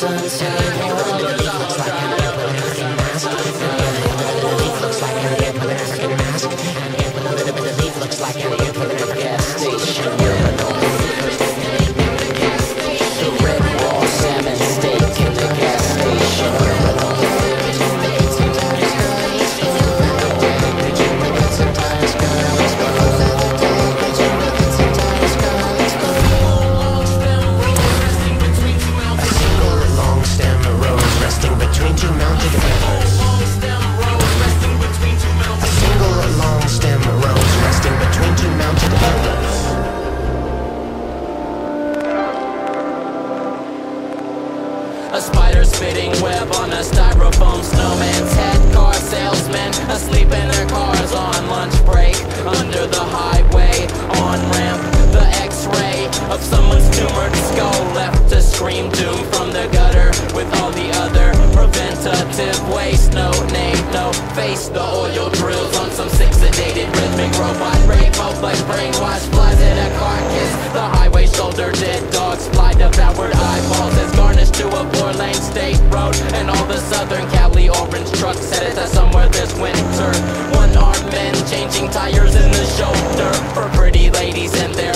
A spider spitting web on a styrofoam snowman's head. Car salesmen asleep in their cars on lunch break. Under the highway, on ramp, the x-ray of someone's tumored skull left to scream doom from the gutter with all the other preventative waste. No name, no face, the oil drills on some sick sedated rhythmic robot brain. Both like brainwashed flies in a carcass. The highway shoulder dead dogs fly devoured eyeballs as garnished to a 4-lane state road. And all the Southern Cali orange trucks headed to somewhere this winter. One-armed men changing tires in the shoulder for pretty ladies and their